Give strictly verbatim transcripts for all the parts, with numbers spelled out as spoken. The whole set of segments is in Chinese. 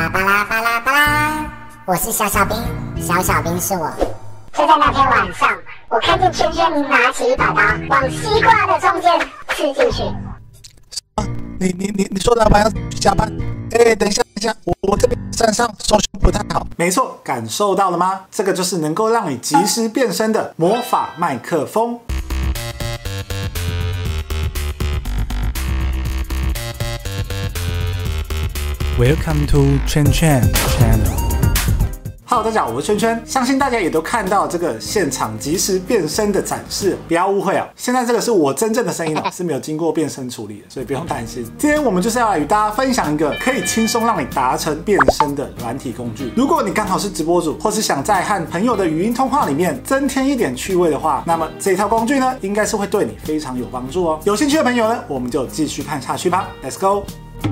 巴拉巴拉巴拉，我是小小兵，小小兵是我。就在那天晚上，我看见圈圈拿起一把刀，往西瓜的中间刺进去。 啊，你你你你说老板要去加班？哎，等一下，等一下，我我这边山上收讯不太好。没错，感受到了吗？这个就是能够让你及时变身的魔法麦克风。Welcome to 圈圈 Channel。Hello， 大家好，我是圈圈。相信大家也都看到这个现场即时变身的展示，不要误会哦。现在这个是我真正的声音哦，是没有经过变声处理的，所以不用担心。今天我们就是要来与大家分享一个可以轻松让你达成变身的软体工具。如果你刚好是直播主，或是想在和朋友的语音通话里面增添一点趣味的话，那么这套工具呢，应该是会对你非常有帮助哦。有兴趣的朋友呢，我们就继续看下去吧。Let's go。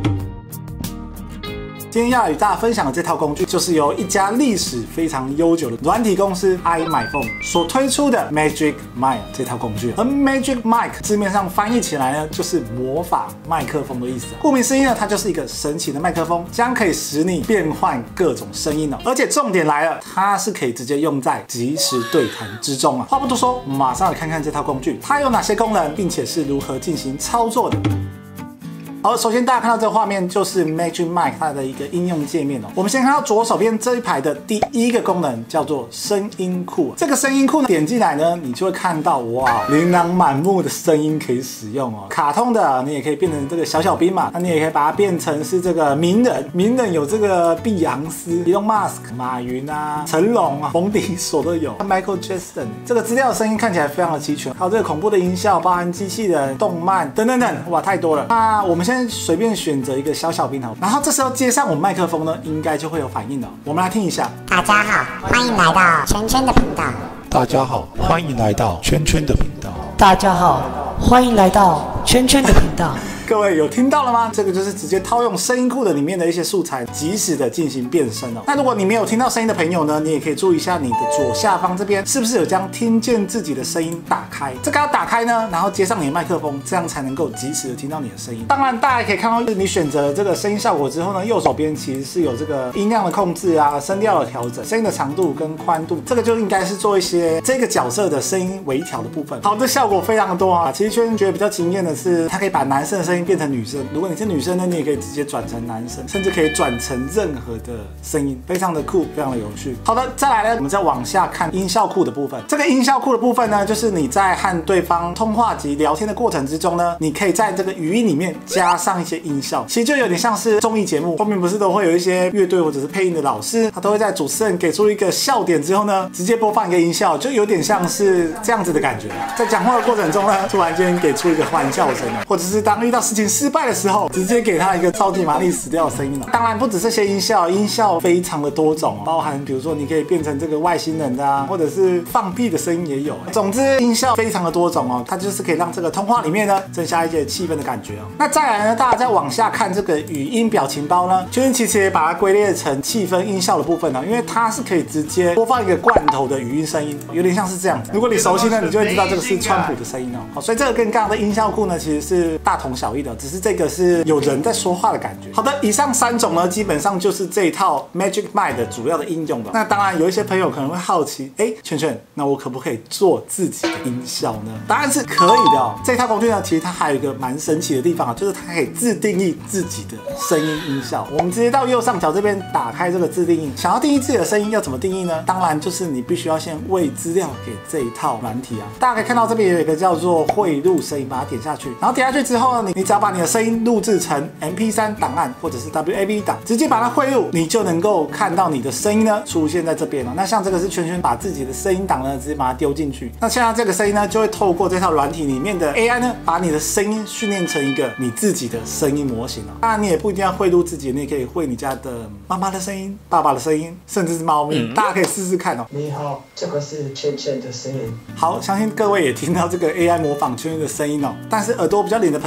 今天要与大家分享的这套工具，就是由一家历史非常悠久的软体公司 iMicphone 所推出的 Magic Mic 这套工具。而 Magic Mic 字面上翻译起来呢，就是魔法麦克风的意思。顾名思义呢，它就是一个神奇的麦克风，将可以使你变换各种声音哦。而且重点来了，它是可以直接用在即时对谈之中啊。话不多说，马上来看看这套工具它有哪些功能，并且是如何进行操作的。好，首先大家看到这个画面就是 Magic Mic 它的一个应用界面哦。我们先看到左手边这一排的第一个功能叫做声音库。这个声音库呢，点进来呢，你就会看到哇，琳琅满目的声音可以使用哦。卡通的你也可以变成这个小小兵嘛，那你也可以把它变成是这个名人。名人有这个碧昂斯、Elon Musk、马云啊、成龙啊、冯迪所都有。Michael Jackson 这个资料的声音看起来非常的齐全，还有这个恐怖的音效，包含机器人、动漫等等等，哇，太多了。那我们先随便选择一个小小兵好，然后这时候接上我们麦克风呢，应该就会有反应了。我们来听一下。 大家好，欢迎来到圈圈的频道。 大家好，欢迎来到圈圈的频道。 大家好，欢迎来到圈圈的频道。 各位有听到了吗？这个就是直接套用声音库的里面的一些素材，及时的进行变声哦。那如果你没有听到声音的朋友呢，你也可以注意一下你的左下方这边是不是有将听见自己的声音打开？这个要打开呢，然后接上你的麦克风，这样才能够及时的听到你的声音。当然，大家也可以看到，你选择这个声音效果之后呢，右手边其实是有这个音量的控制啊、声调的调整、声音的长度跟宽度，这个就应该是做一些这个角色的声音微调的部分。好，这效果非常的多啊。其实圈觉得比较惊艳的是，它可以把男生的声音变成女生。如果你是女生呢，你也可以直接转成男生，甚至可以转成任何的声音，非常的酷，非常的有趣。好的，再来呢，我们再往下看音效库的部分。这个音效库的部分呢，就是你在和对方通话及聊天的过程之中呢，你可以在这个语音里面加上一些音效，其实就有点像是综艺节目后面不是都会有一些乐队或者是配音的老师，他都会在主持人给出一个笑点之后呢，直接播放一个音效，就有点像是这样子的感觉。在讲话的过程中呢，突然间给出一个欢笑声，或者是当遇到事情失败的时候，直接给他一个超级玛丽死掉的声音。当然不止这些音效，音效非常的多种，包含比如说你可以变成这个外星人的啊，或者是放屁的声音也有。总之音效非常的多种哦，它就是可以让这个通话里面呢增加一些气氛的感觉哦。那再来呢，大家再往下看这个语音表情包呢，圈圈其实也把它归类成气氛音效的部分哦，因为它是可以直接播放一个罐头的语音声音，有点像是这样子。如果你熟悉呢，你就会知道这个是川普的声音哦。好，所以这个跟刚刚的音效库呢其实是大同小异的，只是这个是有人在说话的感觉。好的，以上三种呢，基本上就是这一套 Magic Mic 的主要的应用了。那当然有一些朋友可能会好奇，哎，圈圈，那我可不可以做自己的音效呢？答案是可以的哦。这套工具呢，其实它还有一个蛮神奇的地方啊，就是它可以自定义自己的声音音效。我们直接到右上角这边打开这个自定义，想要定义自己的声音要怎么定义呢？当然就是你必须要先喂资料给这一套软体啊。大家可以看到这边有一个叫做汇录声音，把它点下去，然后点下去之后呢，你你只要把你的声音录制成 M P 三 档案或者是 W A V 档，直接把它汇入，你就能够看到你的声音呢出现在这边了。那像这个是圈圈把自己的声音档呢直接把它丢进去，那现在这个声音呢就会透过这套软体里面的 A I 呢，把你的声音训练成一个你自己的声音模型了。当然你也不一定要汇入自己，你也可以汇你家的妈妈的声音、爸爸的声音，甚至是猫咪，嗯、大家可以试试看哦。 你好，这个是圈圈的声音。 好，相信各位也听到这个 A I 模仿圈圈的声音哦。但是耳朵比较灵的朋友呢，应该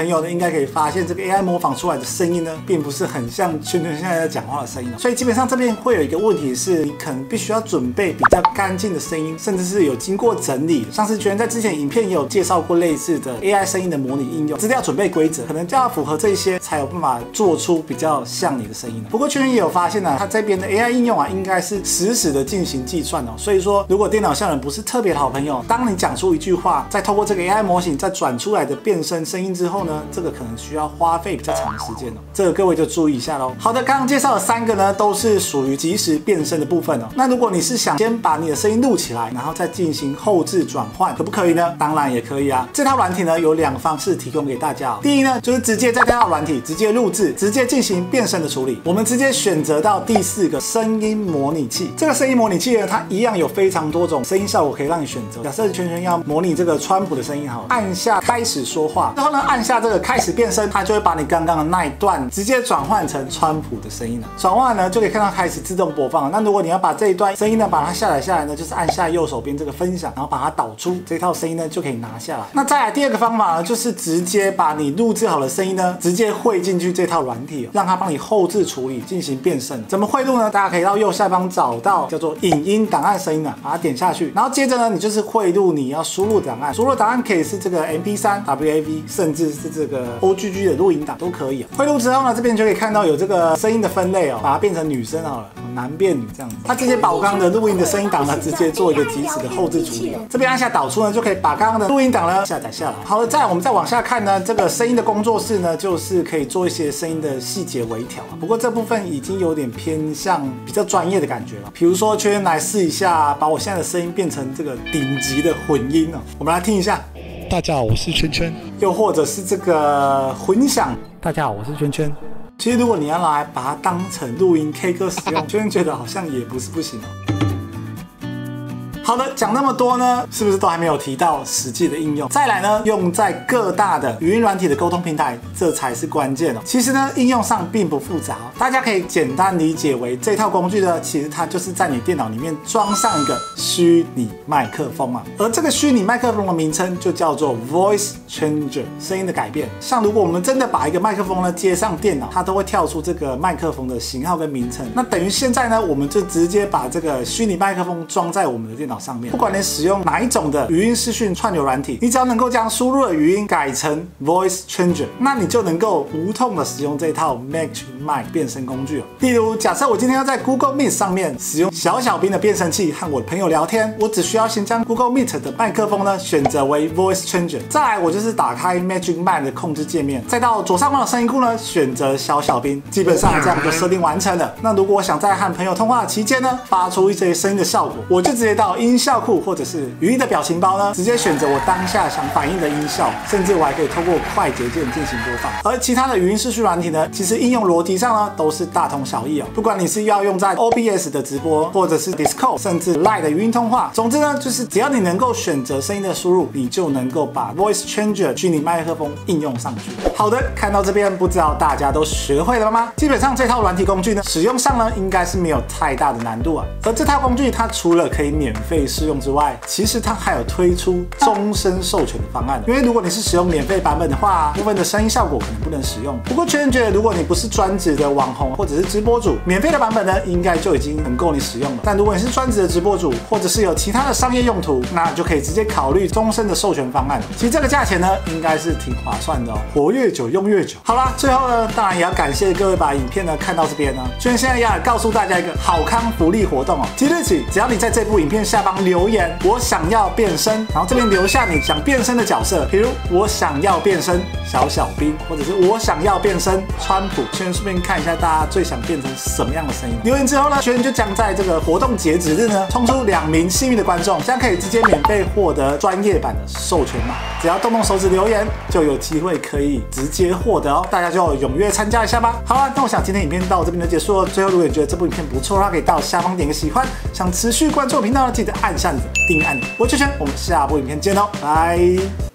可以发现，这个 A I 模仿出来的声音呢，并不是很像圈圈现在在讲话的声音。所以基本上这边会有一个问题是，你可能必须要准备比较干净的声音，甚至是有经过整理。像是圈圈在之前影片也有介绍过类似的 A I 声音的模拟应用，资料准备规则可能就要符合这些，才有办法做出比较像你的声音。不过圈圈也有发现呢、啊，它这边的 A I 应用啊，应该是实时的进行计算哦。所以说，如果电脑效能不是特别的好朋友，当你讲出一句话，再透过这个 A I 模型再转出来的变声声音之后呢，这个可能需要花费比较长的时间哦。这个各位就注意一下喽。好的，刚刚介绍的三个呢，都是属于即时变声的部分哦。那如果你是想先把你的声音录起来，然后再进行后置转换，可不可以呢？当然也可以啊。这套软体呢有两个方式提供给大家哦。第一呢，就是直接在这套软体直接录制，直接进行变声的处理。我们直接选择到第四个声音模拟器。这个声音模拟器呢，它一样有非常多种声音效果可以让你选择。假设圈圈要模拟这个川普的声音好了，按下开始说话，然后呢按下这个开始变声，它就会把你刚刚的那一段直接转换成川普的声音了。转换呢就可以看到开始自动播放了。那如果你要把这一段声音呢把它下载下来呢，就是按下右手边这个分享，然后把它导出，这套声音呢就可以拿下来。那再来第二个方法呢，就是直接把你录制好的声音呢直接汇进去这套软体、哦，让它帮你后置处理进行变声。怎么汇入呢？大家可以到右下方找到叫做影音档案声音啊，把它点下去，然后接着呢你就是汇入你要输入档案，输入档案可以是这个 M P 三、W A V， 甚至是这个 O G G 的录音档都可以、啊。汇入之后呢，这边就可以看到有这个声音的分类哦，把它变成女生好了，男变女这样子。它直接把我刚刚的录音的声音档呢，直接做一个即时的后置处理。这边按下导出呢，就可以把刚刚的录音档呢下载下来。好了，再来我们再往下看呢，这个声音的工作室呢，就是可以做一些声音的细节微调啊。不过这部分已经有点偏向比较专业的感觉了。比如说，圈圈来试一下，把我现在的声音变成这个顶级的混音哦。我们来听一下。 大家好，我是圈圈。 又或者是这个混响。 大家好，我是圈圈。 其实如果你要拿来把它当成录音 K 歌使用，圈圈觉得好像也不是不行哦。好的，讲那么多呢，是不是都还没有提到实际的应用？再来呢，用在各大的语音软体的沟通平台，这才是关键哦。其实呢，应用上并不复杂哦，大家可以简单理解为这套工具呢，其实它就是在你电脑里面装上一个虚拟麦克风啊，而这个虚拟麦克风的名称就叫做 Voice Changer， 声音的改变。像如果我们真的把一个麦克风呢接上电脑，它都会跳出这个麦克风的型号跟名称。那等于现在呢，我们就直接把这个虚拟麦克风装在我们的电脑上面，不管你使用哪一种的语音视讯串流软体，你只要能够将输入的语音改成 Voice Changer， 那你就能够无痛的使用这套 Magic Mic 变声工具哦。例如，假设我今天要在 Google Meet 上面使用小小兵的变声器和我的朋友聊天，我只需要先将 Google Meet 的麦克风呢选择为 Voice Changer， 再来我就是打开 Magic Mic 的控制界面，再到左上方的声音库呢选择小小兵，基本上这样就设定完成了。那如果我想在和朋友通话期间呢发出一些声音的效果，我就直接到音效库或者是语音的表情包呢，直接选择我当下想反映的音效，甚至我还可以透过快捷键进行播放。而其他的语音视讯软体呢，其实应用逻辑上呢都是大同小异哦。不管你是要用在 O B S 的直播，或者是 Discord， 甚至 Line 的语音通话，总之呢，就是只要你能够选择声音的输入，你就能够把 Voice Changer 虚拟麦克风应用上去。好的，看到这边，不知道大家都学会了吗？基本上这套软体工具呢，使用上呢应该是没有太大的难度啊。而这套工具它除了可以免费试用之外，其实它还有推出终身授权的方案。因为如果你是使用免费版本的话，部分的声音效果可能不能使用。不过圈圈觉得，如果你不是专职的网红或者是直播主，免费的版本呢，应该就已经很够你使用了。但如果你是专职的直播主，或者是有其他的商业用途，那就可以直接考虑终身的授权方案。其实这个价钱呢，应该是挺划算的哦，活越久用越久。好啦，最后呢，当然也要感谢各位把影片呢看到这边呢。圈圈现在要告诉大家一个好康福利活动哦，即日起，只要你在这部影片下方留言我想要变声，然后这边留下你想变声的角色，比如我想要变声小小兵，或者是我想要变声川普，圈圈顺便看一下大家最想变成什么样的声音。留言之后呢，圈圈就将在这个活动截止日呢，冲出两名幸运的观众，这样可以直接免费获得专业版的授权码。只要动动手指留言，就有机会可以直接获得哦。大家就踊跃参加一下吧。好了，那我想今天影片到这边就结束了。最后，如果你觉得这部影片不错的话，可以到下方点个喜欢。想持续关注我频道呢，记得按下你的订阅按钮。我是圈圈，我们下部影片见喽，拜。